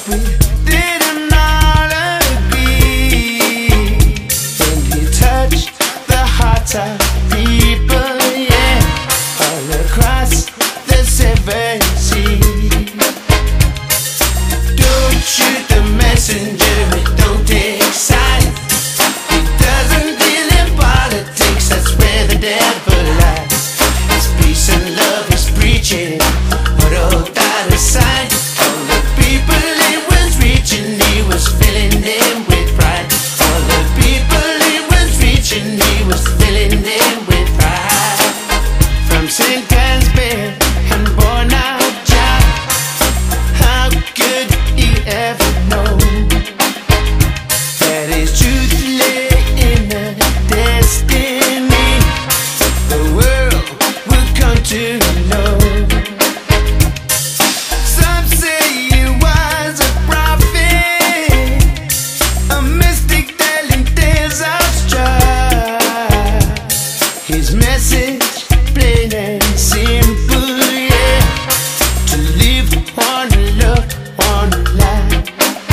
but we didn't all agree. And he touched the hearts of people, yeah, all across the seven seas. Don't shoot the messenger, it don't take sight. It doesn't deal in politics, that's where the devil lies. It's peace and love he's preaching, but all that aside, all the people he was reaching, he was filling them with pride. All the people he was reaching, he was filling them with pride. From St. Gansby and born out Jack, how could he ever know that his truth lay in the destiny the world would come to know? Some say he was a prophet, a mystic telling tales of strife. His message plain and simple, yeah, to live one love, one life.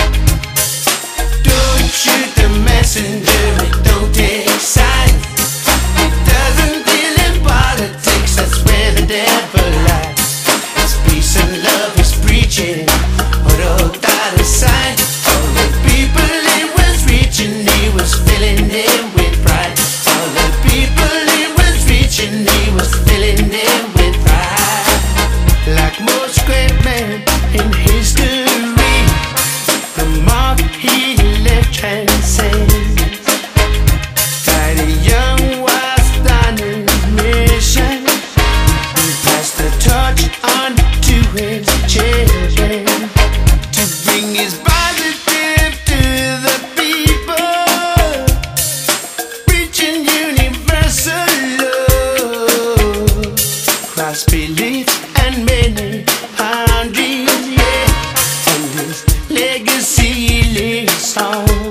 Don't shoot the messenger, it don't take sight. It doesn't deal in politics, that's where the devil lies. It's peace and love he's preaching, but all that aside, all the people he was reaching, he was filling them with pride. All the people he was reaching, he was filling them with pride. Like most great men in history, the mark he left transcends. That a young was done his mission, and passed the torch on to his children, to bring his positive to the people, preaching universal love, cross belief and many boundaries, yeah, and his legacy lives on.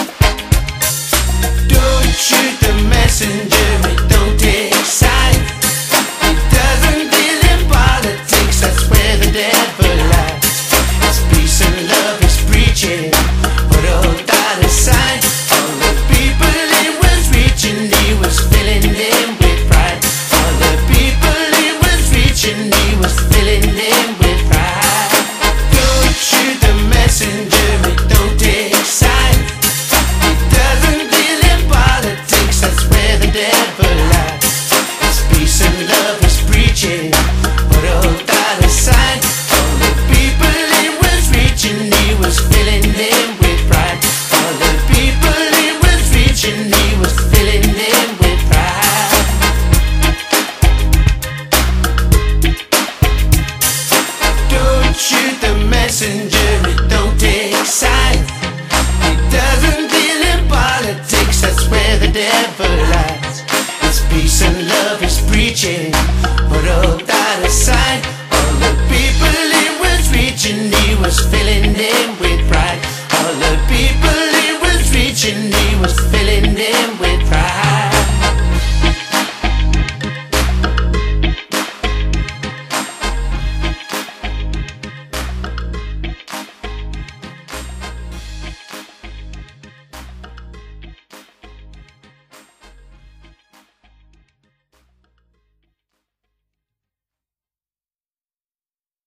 Don't shoot the messenger, it don't take sight. It doesn't deal in politics, that's where the devil lies. It's peace and love he's preaching, but all that aside, all the people he was reaching, he was filling them with pride. All the people he was reaching, he was filling them with pride. Don't shoot the messenger, it don't take sight. It doesn't deal in politics, that's where the devil lies. It's peace and love he's preaching, but all that aside, all the people he was reaching, he was filling them with pride. All the people he was reaching, he was filling them with pride. Don't shoot the messenger, it don't take sight. It doesn't deal in politics, that's where the devil lies. It's peace and love he's preaching, but all that aside, all the people he was reaching, he was